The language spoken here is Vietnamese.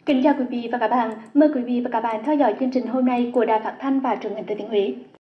Kính chào quý vị và các bạn, mời quý vị và các bạn theo dõi chương trình hôm nay của Đài Phát thanh và Truyền hình Thừa Thiên Huế.